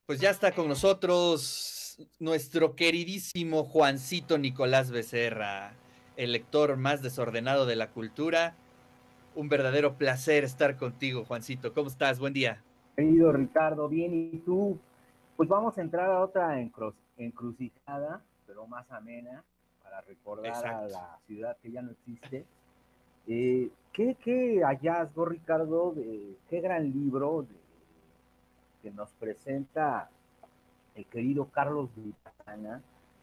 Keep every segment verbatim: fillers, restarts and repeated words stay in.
Pues ya está con nosotros nuestro queridísimo Juancito Nicolás Becerra, el lector más desordenado de la cultura. Un verdadero placer estar contigo, Juancito. ¿Cómo estás? Buen día. Querido Ricardo, bien, ¿y tú? Pues vamos a entrar a otra encru encrucijada, pero más amena, para recordar a Exacto. la ciudad que ya no existe. Eh, ¿qué, ¿Qué hallazgo, Ricardo, de qué gran libro de, que nos presenta el querido Carlos Villagrán?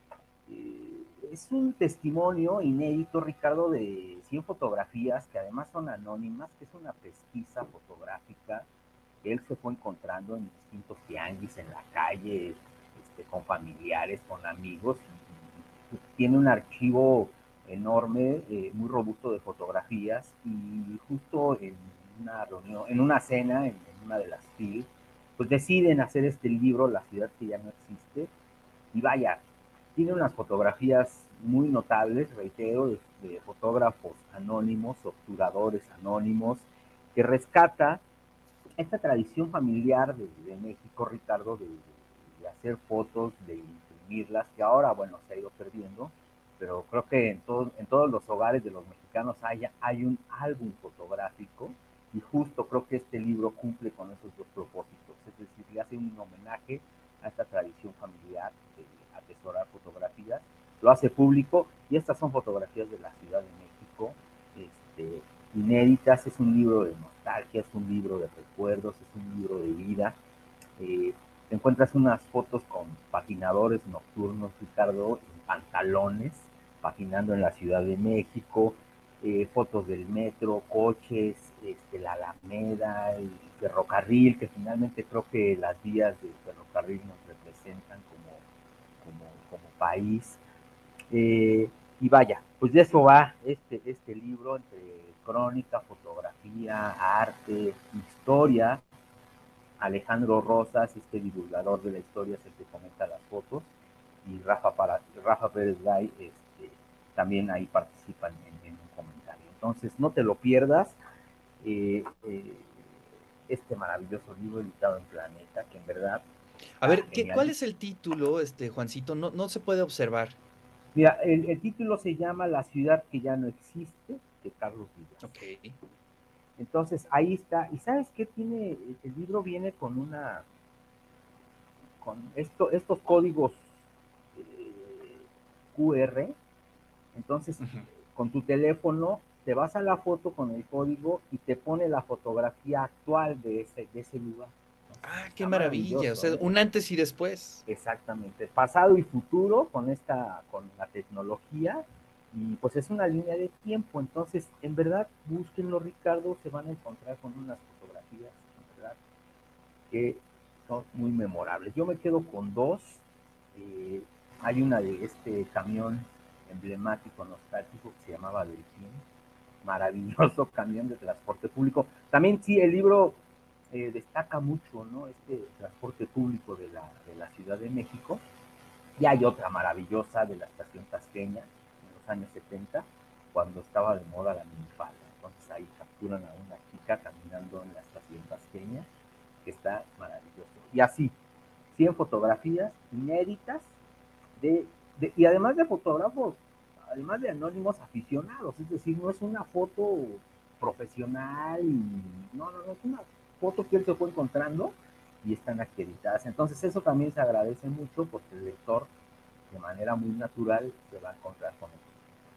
Eh, es un testimonio inédito, Ricardo, de cien fotografías que además son anónimas, que es una pesquisa fotográfica que él se fue encontrando en distintos tianguis, en la calle, este, con familiares, con amigos. Y, y tiene un archivo enorme, eh, muy robusto de fotografías, y justo en una reunión, en una cena, en, en una de las F I L, pues deciden hacer este libro, La ciudad que ya no existe, y vaya, tiene unas fotografías muy notables, reitero, de, de fotógrafos anónimos, obturadores anónimos, que rescata esta tradición familiar de, de México, Ricardo, de, de, hacer fotos, de imprimirlas, que ahora, bueno, se ha ido perdiendo, pero creo que en, todo, en todos los hogares de los mexicanos hay, hay un álbum fotográfico, y justo creo que este libro cumple con esos dos propósitos, es decir, le hace un homenaje a esta tradición familiar de atesorar fotografías, lo hace público, y estas son fotografías de la Ciudad de México, este, inéditas, es un libro de nostalgia, es un libro de recuerdos, es un libro de vida. Eh, te encuentras unas fotos con patinadores nocturnos, Ricardo, en pantalones, patinando en la Ciudad de México, eh, fotos del metro, coches, este, la Alameda, el ferrocarril, que finalmente creo que las vías del ferrocarril nos representan como, como, como país. Eh, y vaya, pues de eso va este, este libro, entre crónica, fotografía, arte, historia. Alejandro Rosas, este divulgador de la historia, es el que comenta las fotos, y Rafa, para, Rafa Pérez Gay este, también ahí participan en, en, un comentario. Entonces, no te lo pierdas, eh, eh, este maravilloso libro editado en Planeta, que en verdad A está ver, ¿qué, genial. ¿cuál es el título, este, Juancito? No, no se puede observar. Mira, el, el, título se llama La ciudad que ya no existe, de Carlos Villas. Ok. Entonces, ahí está. ¿Y sabes qué tiene? El libro viene con una, con esto, estos códigos eh, Q R. Entonces, Uh-huh. con tu teléfono, te vas a la foto con el código y te pone la fotografía actual de ese, de ese lugar. Entonces, Ah, qué está maravilla. O maravilloso, sea, ¿eh? un antes y después. Exactamente, pasado y futuro con esta, con la tecnología, y pues es una línea de tiempo. Entonces, en verdad, búsquenlo, Ricardo, se van a encontrar con unas fotografías, en verdad, que son muy memorables. Yo me quedo con dos. Eh, hay una de este camión emblemático, nostálgico, que se llamaba Delfín, maravilloso camión de transporte público. También sí, el libro eh, destaca mucho, ¿no? Este transporte público de la, de la Ciudad de México. Y hay otra maravillosa de la estación Tasqueña, en los años setenta, cuando estaba de moda la minifalda. Entonces ahí capturan a una chica caminando en la estación Tasqueña, que está maravilloso. Y así, cien fotografías inéditas, de, de, y además de fotógrafos, además de anónimos aficionados, es decir, no es una foto profesional, y, no, no, no, es una foto que él se fue encontrando y están acreditadas. Entonces eso también se agradece mucho, porque el lector de manera muy natural se va a encontrar con eso.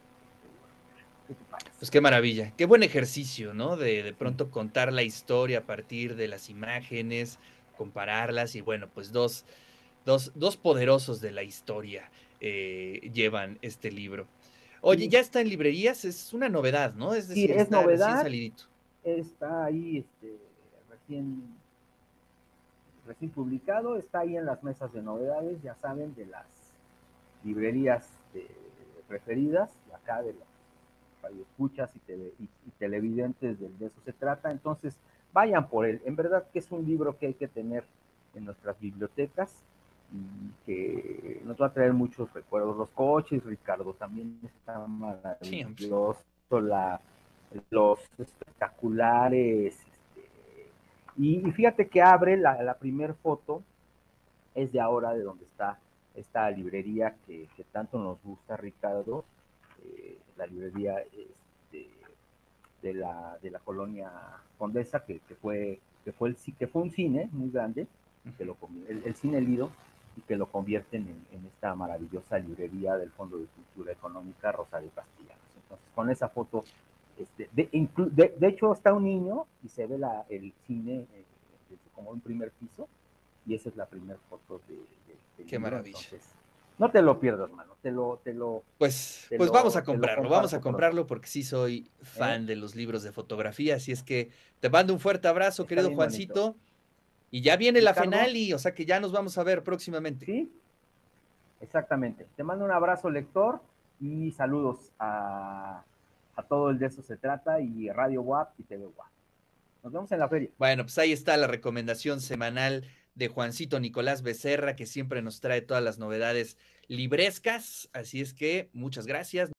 ¿Qué te parece? Pues qué maravilla, qué buen ejercicio, ¿no? De, de Sí. pronto contar la historia a partir de las imágenes, compararlas y bueno, pues dos, dos, dos poderosos de la historia eh, llevan este libro. Oye, Sí, ya está en librerías, es una novedad, ¿no? Es sí, decir, es está recién novedad, salidito. está ahí este, recién recién publicado, está ahí en las mesas de novedades, ya saben, de las librerías de, preferidas, de acá de las radioescuchas y, tele, y, y televidentes, de, de eso se trata. Entonces, vayan por él. En verdad que es un libro que hay que tener en nuestras bibliotecas y que nos va a traer muchos recuerdos. Los coches, Ricardo, también está Sí, hombre. maravilloso, la, los espectaculares. Este, y, y, fíjate que abre la, la primer foto, es de ahora de donde está esta librería que, que tanto nos gusta, Ricardo, eh, la librería este, de, la, de la colonia Condesa, que, que, fue, que, fue el, que fue un cine muy grande, que lo, el, el cine Lido, y que lo convierten en, en esta maravillosa librería del Fondo de Cultura Económica Rosario Castellanos. Entonces, con esa foto, este, de, de, de, hecho está un niño y se ve la, el cine eh, como un primer piso, y esa es la primera foto de, de, de Qué libro. maravilla. Entonces, no te lo pierdas, mano, te lo, te lo, pues, te pues lo, vamos a comprarlo, vamos a comprarlo pronto. porque sí soy fan ¿Eh? de los libros de fotografía, así es que te mando un fuerte abrazo, Está querido bien Juancito, bonito. y ya viene la Ricardo, Fenali, o sea que ya nos vamos a ver próximamente. Sí, exactamente. Te mando un abrazo, lector, y saludos a, a todo el de eso se trata, y Radio W A P y T V W A P. Nos vemos en la feria. Bueno, pues ahí está la recomendación semanal de Juancito Nicolás Becerra, que siempre nos trae todas las novedades librescas. Así es que muchas gracias.